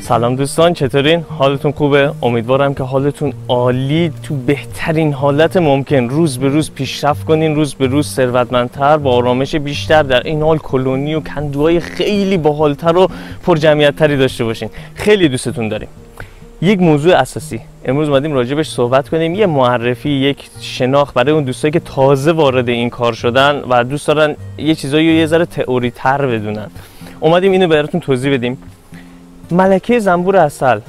سلام دوستان، چطورین؟ حالتون خوبه؟ امیدوارم که حالتون عالی، تو بهترین حالت ممکن روز به روز پیشرفت کنین، روز به روز ثروتمندتر، با آرامش بیشتر، در این حال کلونی و کندوهای خیلی باحالتر و پرجمعیت‌تری داشته باشین. خیلی دوستتون داریم. یک موضوع اساسی امروز اومدیم راجبش صحبت کنیم، یه معرفی، یک شناخت برای اون دوستایی که تازه وارد این کار شدن و دوست دارن یه چیزایی رو یه ذره تئوری تر بدونن. اومدیم اینو براتون توضیح بدیم. ملکه زنبور عسل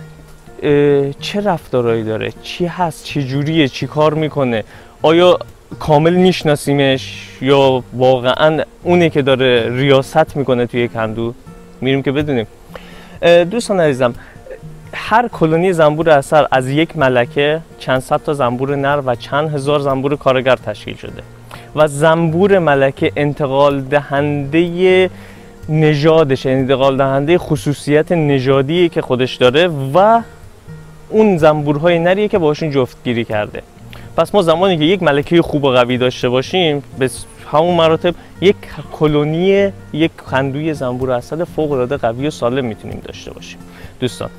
چه رفتارهایی داره؟ چی هست؟ چه جوریه؟ چی کار میکنه؟ آیا کامل میشناسیمش یا واقعا اونه که داره ریاست میکنه توی کندو؟ میریم که بدونیم. دوستان عزیزم، هر کلونی زنبور عسل از یک ملکه، چند صد تا زنبور نر و چند هزار زنبور کارگر تشکیل شده و زنبور ملکه انتقال دهنده نژادش، انتقال دهنده خصوصیت نژادی که خودش داره و اون زنبورهای نریه که باشون جفتگیری کرده. پس ما زمانی که یک ملکه خوب و قوی داشته باشیم، به همون مراتب یک کلونی، یک کندوی زنبور عسل فوق العاده قوی و سالم میتونیم داشته باشیم. دوستان،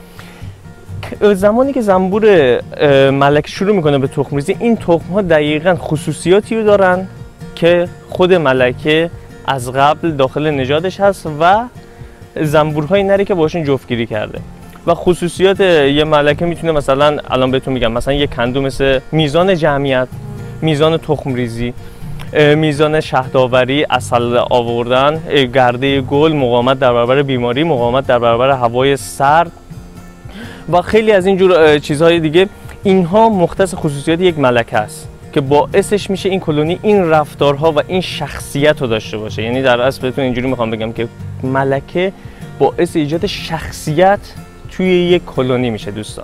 زمانی که زنبور ملکه شروع میکنه به تخم ریزی، این تخم ها دقیقاً خصوصیاتی رو دارن که خود ملکه از قبل داخل نژادش هست و زنبورهای نری که باشون جفتگیری کرده. و خصوصیات یه ملکه میتونه مثلا الان بهتون میگم، مثلا یک کندو مثل میزان جمعیت، میزان تخم ریزی، میزان شهدآوری، عسل آوردن، گرده گل، مقاومت در برابر بیماری، مقاومت در برابر هوای سرد و خیلی از اینجور چیزهای دیگه. اینها مختص خصوصیات یک ملکه است که باعثش میشه این کلونی این رفتارها و این شخصیت رو داشته باشه. یعنی در اصل بهتون اینجوری میخوام بگم که ملکه باعث ایجاد شخصیت توی یک کلونی میشه دوستان.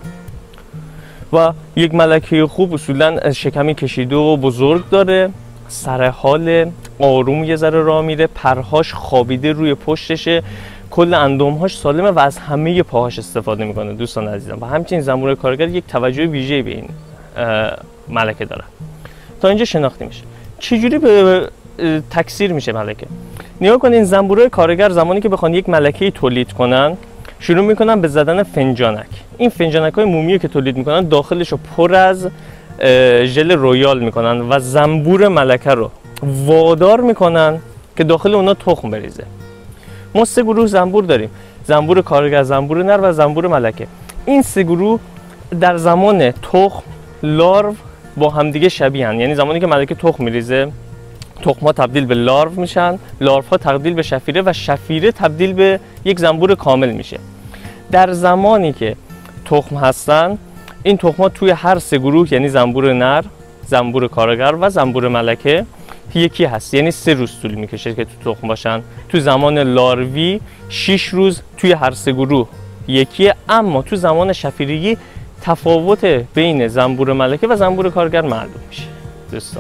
و یک ملکه خوب اصولا شکمی کشیده و بزرگ داره، سر حال، آروم یه ذره راه میره، پرهاش خوابیده روی پشتشه، کل اندامهاش سالمه و از همه پاهاش استفاده میکنه دوستان عزیزم. و همچنین زنبور کارگر یک توجه ویژه‌ای به این ملکه داره. تا اینجا شناختی میشه. چجوری به تکثیر میشه ملکه؟ نگاه کنین، زنبورای کارگر زمانی که بخوان یک ملکه تولید کنن، شروع میکنن به زدن فنجانک. این فنجانک های مومی که تولید میکنن داخلش رو پر از ژل رویال میکنن و زنبور ملکه رو وادار میکنن که داخل اونا تخم بریزه. ما 3 گروه زنبور داریم: زنبور کارگر، زنبور نر و زنبور ملکه. این 3 گروه در زمان تخم لارو با همدیگه شبیهن. یعنی زمانی که ملکه تخم میریزه، تخم‌ها تبدیل به لارو میشن، لاروها تبدیل به شفیره و شفیره تبدیل به یک زنبور کامل میشه. در زمانی که تخم هستن، این تخم‌ها توی هر 3 گروه، یعنی زنبور نر، زنبور کارگر و زنبور ملکه، یکی هست. یعنی 3 روز طول میکشه که تو تخم باشن. تو زمان لاروی 6 روز توی هر 3 گروه یکیه، اما تو زمان شفیرگی تفاوت بین زنبور ملکه و زنبور کارگر معلوم میشه. دوستان،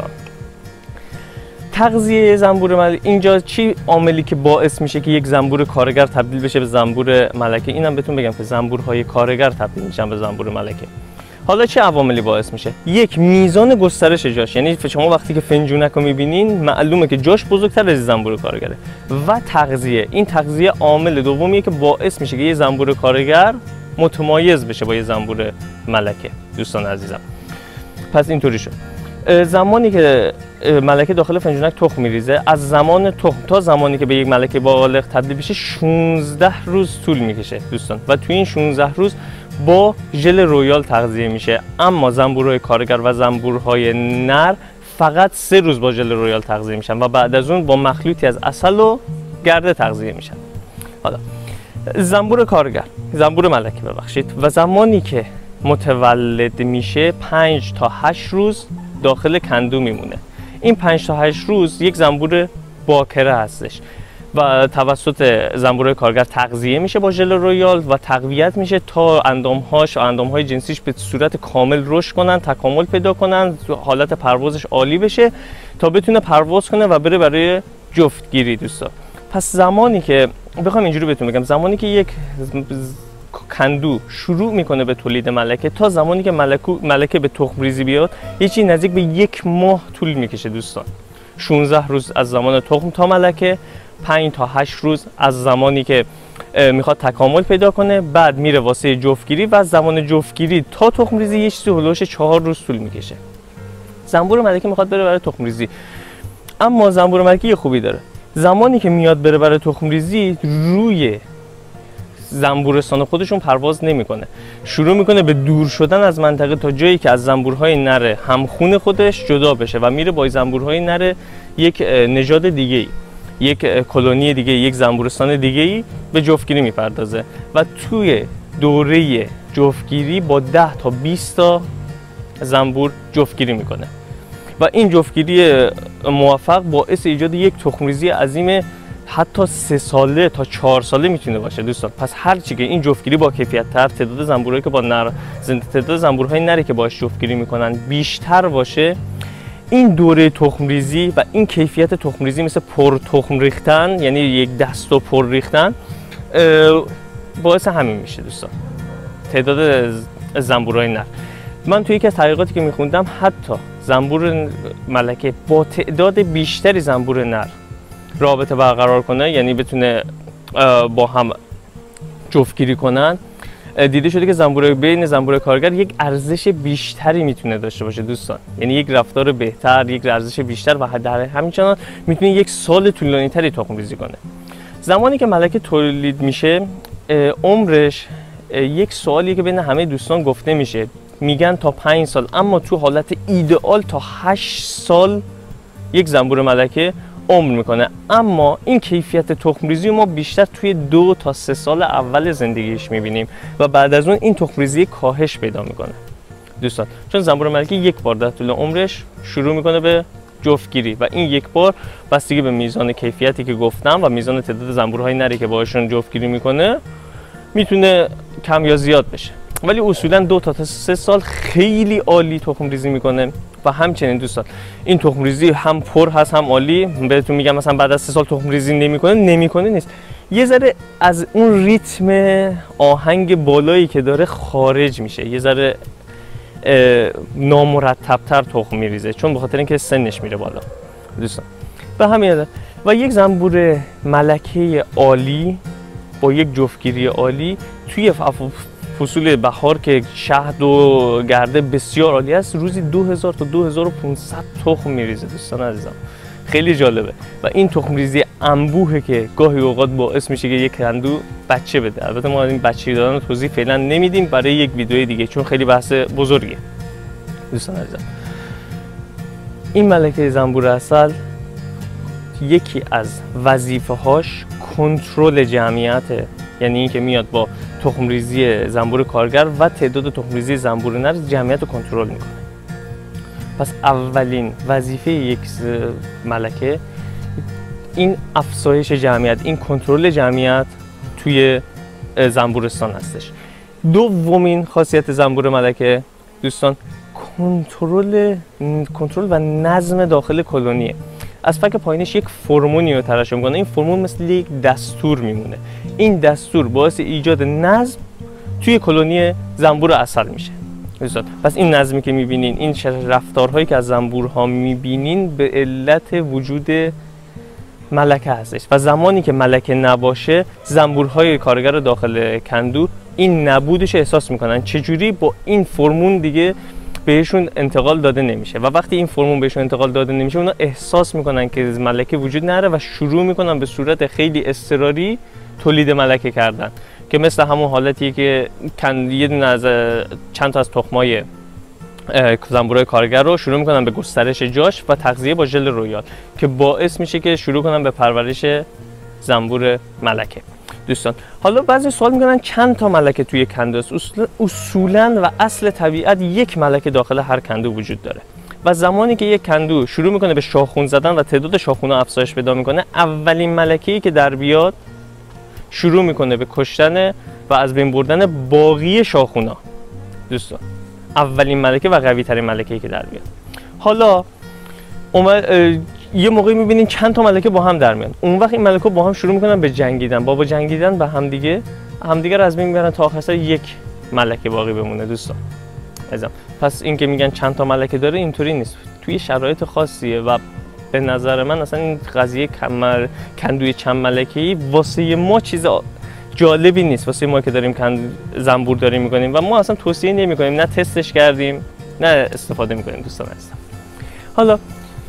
تغذیه زنبور ملکه، اینجا چی عاملی که باعث میشه که یک زنبور کارگر تبدیل بشه به زنبور ملکه؟ اینم بهتون بگم که زنبورهای کارگر تبدیل میشن به زنبور ملکه. حالا چه عواملی باعث میشه؟ یک، میزان گسترش جاش. یعنی شما وقتی که فنجونک رو میبینین معلومه که جاش بزرگتر از زنبور کارگره. و تغذیه، این تغذیه عامل دومیه که باعث میشه که یه زنبور کارگر متمایز بشه با یه زنبور ملکه. دوستان عزیزم، پس اینطوری شد. زمانی که ملکه داخل فنجونک تخم میریزه، از زمان تخم تا زمانی که به یک ملکه بالغ تبدیل بشه 16 روز طول میکشه دوستان. و توی این 16 روز با ژل رویال تغذیه میشه. اما زنبورهای کارگر و زنبورهای نر فقط 3 روز با ژل رویال تغذیه میشن و بعد از اون با مخلوطی از عسل و گرده تغذیه میشن. حالا زنبور کارگر، زنبور ملکه ببخشید، و زمانی که متولد میشه 5 تا 8 روز داخل کندو میمونه. این 5 تا 8 روز یک زنبور باکره هستش و توسط زنبورهای کارگر تغذیه میشه با ژل رویال و تقویت میشه تا اندامهاش و اندامهای جنسیش به صورت کامل رشد کنن، تکامل پیدا کنن، حالت پروازش عالی بشه تا بتونه پرواز کنه و بره برای جفتگیری دوستان. پس زمانی که بخوام اینجوری بهتون بگم، زمانی که یک کندو شروع میکنه به تولید ملکه تا زمانی که ملکه به تخم ریزی بیاد، یه چیزی نزدیک به 1 ماه طول میکشه دوستان. 16 روز از زمان تخم تا ملکه، 5 تا 8 روز از زمانی که میخواد تکامل پیدا کنه، بعد میره واسه جفتگیری و زمان جفتگیری تا تخم ریزی یه چیزی هولوش 4 روز طول میکشه. زنبور ملکه میخواد بره برای تخم ریزی، اما زنبور ملکه یه خوبی داره، زمانی که میاد بره برای تخم ریزی روی زنبورستان خودشون پرواز نمیکنه، شروع میکنه به دور شدن از منطقه تا جایی که از زنبورهای نر همخون خودش جدا بشه و میره با زنبورهای نر یک نژاد دیگه‌ای، یک کلونی دیگه، یک زنبورستان دیگه‌ای به جفتگیری میپردازه و توی دوره جفتگیری با 10 تا 20 تا زنبور جفتگیری میکنه و این جفتگیری موفق باعث ایجاد یک تخم‌ریزی عظیم حتی 3 ساله تا 4 ساله میتونه باشه دوستان. پس هر چی که این جفتگیری با کیفیت تر، تعداد زنبورایی که با تعداد زنبورهای نری که باهاش جفتگیری میکنن بیشتر باشه، این دوره تخم ریزی و این کیفیت تخم ریزی مثل پر تخم ریختن، یعنی یک دست و پر ریختن، باعث همین میشه دوستان، تعداد زنبورهای نر. من توی یکی از تحقیقاتی که میخوندم حتی زنبور ملکه با تعداد بیشتری زنبور نر رابطه برقرار کنه، یعنی بتونه با هم جفتگیری کنن، دیده شده که زنبور بین زنبور کارگر یک ارزش بیشتری میتونه داشته باشه دوستان، یعنی یک رفتار بهتر، یک ارزش بیشتر و در همچنان میتونه یک سال طولانی تری تخم ریزی کنه. زمانی که ملکه تولید میشه عمرش، یک سوالیه که بین همه دوستان گفته میشه، میگن تا 5 سال، اما تو حالت ایدئال تا 8 سال یک زنبور ملکه عمر میکنه، اما این کیفیت تخم ریزی ما بیشتر توی 2 تا 3 سال اول زندگیش میبینیم و بعد از اون این تخم ریزی کاهش پیدا میکنه دوستان، چون زنبور ملکه یک بار در طول عمرش شروع میکنه به جفتگیری و این یک بار بستگی به میزان کیفیتی که گفتم و میزان تعداد زنبورهای نری که باهاشون جفتگیری میکنه میتونه کم یا زیاد بشه، ولی اصولا 2 تا 3 سال خیلی عالی تخم ریزی میکنه. و همچنین دوستان این تخم ریزی هم پر هست هم عالی. بهتون میگم مثلا بعد از 3 سال تخم ریزی نمیکنه نیست، یه ذره از اون ریتم آهنگ بالایی که داره خارج میشه، یه ذره نامرتب‌تر تخم میریزه، چون به خاطر اینکه سنش میره بالا دوستان. به همین و یک زنبور ملکه عالی با یک جفتگیری عالی توی فصول بهار که شهد و گرده بسیار عالی است، روزی 2000 تا 2500 تخم میریزه دوستان عزیزم، خیلی جالبه. و این تخم ریزی انبوهه که گاهی اوقات باعث میشه که یک کندو بچه بده. البته ما این بچه دادن رو توضیح فعلا نمیدیم، برای یک ویدیو دیگه، چون خیلی بحث بزرگیه دوستان عزیزم. این ملکه زنبور عسل یکی از وظیفه هاش کنترل جمعیته، یعنی اینکه میاد با تخم ریزی زنبور کارگر و تعداد تخم ریزی زنبور نر جمعیت رو کنترل میکنه. پس اولین وظیفه یک ملکه این افزایش جمعیت، این کنترل جمعیت توی زنبورستان هستش. دومین خاصیت زنبور ملکه دوستان کنترل و نظم داخل کلونیه. از فک پایینش یک فرمونی رو ترشح میکنه، این فرمون مثل یک دستور میمونه، این دستور باعث ایجاد نظم توی کلونی زنبور عسل میشه دوستان. پس این نظمی که میبینین، این رفتارهایی که از زنبورها میبینین به علت وجود ملکه هستش و زمانی که ملکه نباشه زنبورهای کارگر داخل کندو این نبودش احساس میکنن. چجوری؟ با این فرمون دیگه بهشون انتقال داده نمیشه و وقتی این فرمون بهشون انتقال داده نمیشه اونا احساس میکنن که ملکه وجود نداره و شروع میکنن به صورت خیلی اضطراری تولید ملکه کردن، که مثل همون حالتیه که یه دونه از چند تا از تخمای زنبورای کارگر رو شروع میکنن به گسترش جاش و تغذیه با ژل رویال، که باعث میشه که شروع کنن به پرورش زنبور ملکه دوستان. حالا بعضی سوال میکنن چند تا ملکه توی کندو است؟ اصولا و اصل طبیعت یک ملکه داخل هر کندو وجود داره و زمانی که یک کندو شروع میکنه به شاخون زدن و تعداد شاخونا افزایش پیدا میکنه، اولین ملکه‌ای که در بیاد شروع میکنه به کشتن و از بین بردن باقی شاخونا دوستان. اولین ملکه و قوی ترین ملکه‌ای که در بیاد. حالا یه موقعی میبینین چند تا ملکه با هم در میان، اون وقت این ملکه با هم شروع میکنن به جنگیدن، با جنگیدن به همدیگه رو از بین میبرن تا آخر یک ملکه باقی بمونه دوستان عزیزم. پس این که میگن چند تا ملکه داره اینطوری نیست، توی شرایط خاصیه و به نظر من اصلا این قضیه کندوی چند ملکه‌ای واسه ما چیز جالبی نیست واسه ما که داریم زنبور داریم میکنیم و ما اصلا توصیه نمیکنیم، نه تستش کردیم نه استفاده میکنیم. دوستان عزیزم، حالا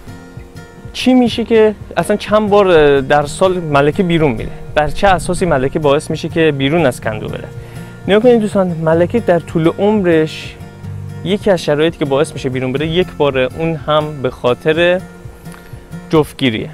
چی میشه که اصلا چند بار در سال ملکه بیرون میره؟ بر چه اساسی ملکه باعث میشه که بیرون از کندو بره؟ نگاه کنید دوستان، ملکه در طول عمرش یکی از شرایطی که باعث میشه بیرون بره یک بار، اون هم به خاطر جفتگیریه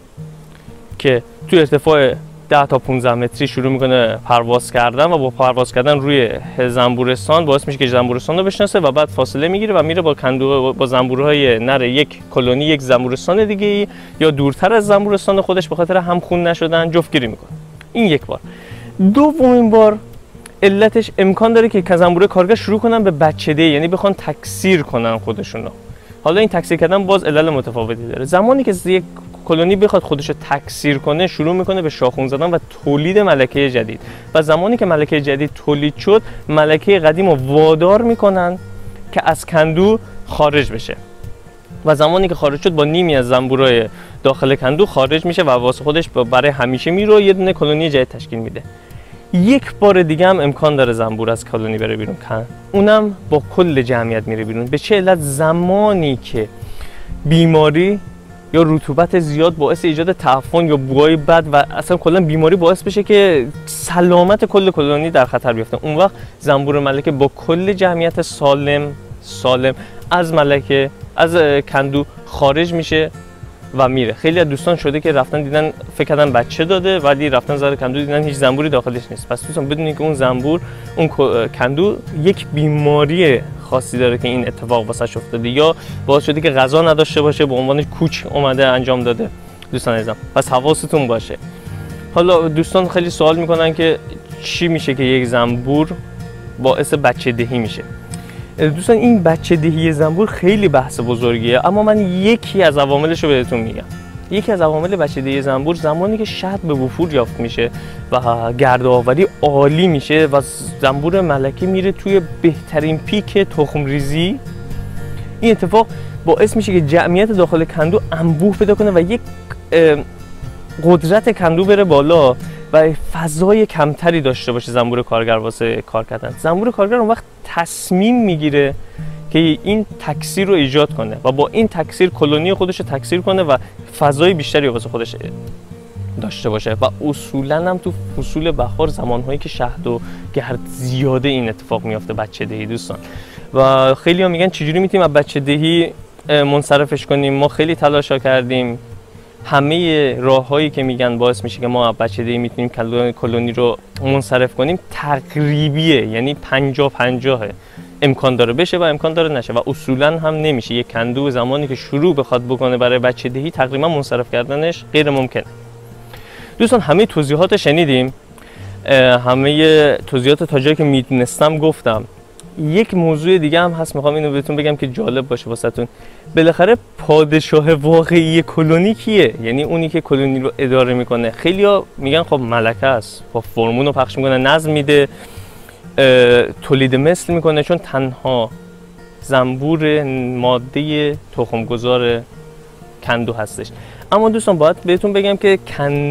که تو ارتفاع 10 تا 15 متری شروع میکنه پرواز کردن و با پرواز کردن روی زنبورستان باعث میشه که زنبورستان رو بشناسه و بعد فاصله میگیره و میره با کندو با زنبورهای نر یک کلونی یک زنبورستان دیگه یا دورتر از زنبورستان خودش به خاطر همخون نشدن جفتگیری میکنه. این یک بار. دومین بار علتش امکان داره که زنبور کارگر شروع کنن به بچه‌دهی، یعنی بخوان تکثیر کنن خودشونو. حالا این تکثیر کردن باز علل متفاوتی داره. زمانی که یک کلونی بخواد خودشو تکثیر کنه شروع میکنه به شاخون زدن و تولید ملکه جدید و زمانی که ملکه جدید تولید شد ملکه قدیم رو وادار میکنن که از کندو خارج بشه و زمانی که خارج شد با نیمی از زنبورای داخل کندو خارج میشه و واسه خودش برای همیشه میره یه دونه کلونی جدید تشکیل میده. یک بار دیگه هم امکان داره زنبور از کلونی بره بیرون، اونم با کل جمعیت میره بیرون. به چه علت؟ زمانی که بیماری یا رطوبت زیاد باعث ایجاد تعفن یا بوهای بد و اصلا کلا بیماری باعث بشه که سلامت کل کلونی در خطر بیفته، اون وقت زنبور ملکه با کل جمعیت سالم از ملکه از کندو خارج میشه و میره. خیلی از دوستان شده که رفتن دیدن فکر کردن بچه داده ولی رفتن زدن کندو دیدن هیچ زنبوری داخلش نیست. پس دوستان بدونید که اون زنبور اون کندو یک بیماری خاصی داره که این اتفاق واسش افتاده یا باعث شده که غذا نداشته باشه به عنوان کوچ اومده انجام داده. دوستان عزیزم پس حواستون باشه. حالا دوستان خیلی سوال میکنن که چی میشه که یک زنبور باعث بچه دهی میشه؟ دوستان این بچه دهی زنبور خیلی بحث بزرگیه، اما من یکی از عواملش رو بهتون میگم. یکی از عوامل بچه دهی زنبور زمانی که شهد به وفور یافت میشه و گردآوری عالی میشه و زنبور ملکه میره توی بهترین پیک تخم ریزی، این اتفاق باعث میشه که جمعیت داخل کندو انبوه پیدا کنه و یک قدرت کندو بره بالا و فضای کمتری داشته باشه زنبور کارگر واسه کار کردن. زنبور کارگر اون وقت تصمیم میگیره که این تکثیر رو ایجاد کنه و با این تکثیر کلونی خودش رو تکثیر کنه و فضای بیشتری واسه خودش داشته باشه و اصولا هم تو فصول بهار زمانهایی که شهد و گرد زیاده این اتفاق میافته بچه دهی دوستان. و خیلی ها میگن چجوری میتونیم از بچه دهی منصرفش کنیم؟ ما خیلی تلاشا کردیم، همه راههایی که میگن باعث میشه که ما بچه دهی میتونیم کلونی رو منصرف کنیم تقریبیه، یعنی 50-50 امکان داره بشه و امکان داره نشه و اصولا هم نمیشه. یک کندو زمانی که شروع بخواد بکنه برای بچه دهی تقریبا منصرف کردنش غیر ممکنه. دوستان همه توضیحات شنیدیم، همه توضیحات تا جایی که میدونستم گفتم. یک موضوع دیگه هم هست میخوام اینو بهتون بگم که جالب باشه واسهتون. بالاخره پادشاه واقعی کلونی کیه؟ یعنی اونی که کلونی رو اداره میکنه. خیلیا میگن خب ملکه است، با فرمون رو پخش میکنه، نظم میده، تولید مثل میکنه، چون تنها زنبور ماده تخمگذار کندو هستش. اما دوستان باید بهتون بگم که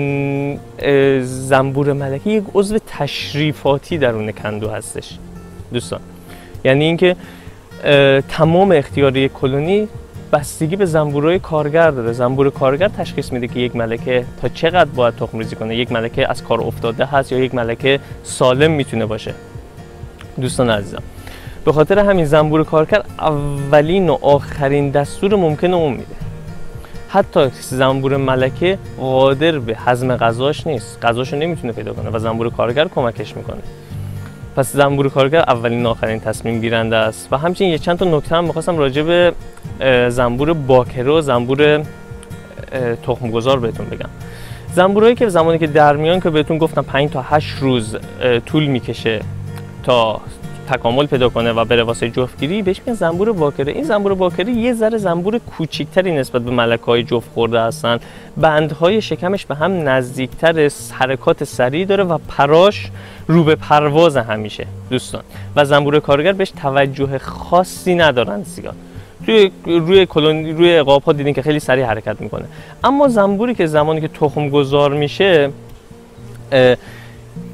زنبور ملکه یک عضو تشریفاتی درون کندو هستش دوستان. یعنی اینکه تمام اختیار یک کلونی بستگی به زنبورهای کارگر داره. زنبور کارگر تشخیص میده که یک ملکه تا چقدر باید تخم ریزی کنه، یک ملکه از کار افتاده هست یا یک ملکه سالم میتونه باشه. دوستان عزیزم به خاطر همین زنبور کارگر اولین و آخرین دستور ممکنه اون میده. حتی زنبور ملکه قادر به هضم غذاش نیست، غذاشو نمیتونه پیدا کنه و زنبور کارگر کمکش میکنه. پس زنبور کارگر اولین و آخرین تصمیم گیرنده است. و همچنین یه چند تا نکته هم می‌خواستم راجع به زنبور باکره و زنبور تخمگذار بهتون بگم. زنبورایی که زمانی که در میان که بهتون گفتم 5 تا 8 روز طول میکشه تا تکامل پیدا کنه و بره واسه جفتگیری، بهش میگن زنبور باکره. این زنبور باکره یه ذره زنبور کوچیک‌تری نسبت به ملکه‌های جفت خورده هستن. بندهای شکمش به هم نزدیکتر، حرکات سریع داره و پراش رو به پرواز همیشه دوستان. و زنبور کارگر بهش توجه خاصی ندارن زیاد. روی عقاب‌ها دیدین که خیلی سریع حرکت میکنه. اما زنبوری که زمانی که تخم گذار میشه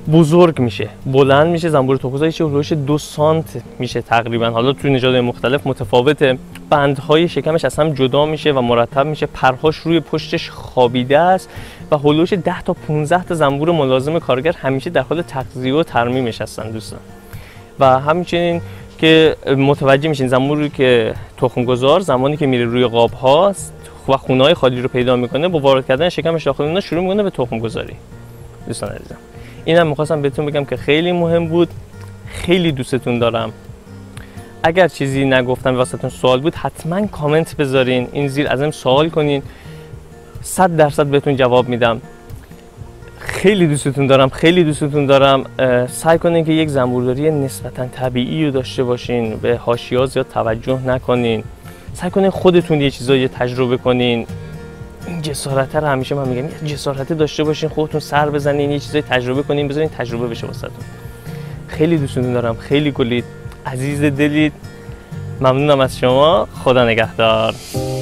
بزرگ میشه، بلند میشه. زنبور تخم‌گذار چه هولوش 2 سانت میشه تقریبا. حالا تو نژادهای مختلف متفاوته. بندهای شکمش از هم جدا میشه و مرتب میشه. پرهاش روی پشتش خوابیده است و هولوش 10 تا 15 تا زنبور ملازم کارگر همیشه در حال تغذیه و ترمیمش هستن دوستان. و همچنین که متوجه میشین زنبوری که تخم‌گذار زمانی که میره روی قاب هاست و خونه‌های خالی رو پیدا میکنه، با وارد کردن شکمش داخل اونها شروع میکنه به تخم‌گذاری. دوستان عزیزم، اینم میخواستم بهتون بگم که خیلی مهم بود. خیلی دوستتون دارم. اگر چیزی نگفتم واسهتون سوال بود حتما کامنت بذارین، این زیر ازم سوال کنین، 100% بهتون جواب میدم. خیلی دوستتون دارم، خیلی دوستتون دارم. سعی کنین که یک زنبورداری نسبتا طبیعی رو داشته باشین، به حاشیه‌ها زیاد توجه نکنین. سعی کنین خودتون یه چیزایی تجربه کنین. این جسارت رو همیشه من میگم، جسارت داشته باشین، خودتون سر بزنین، یه چیزایی تجربه کنین، بذارین تجربه بشه واسهتون. خیلی دوستتون دارم، خیلی گلید، عزیز دلید. ممنونم از شما. خدا نگهدار.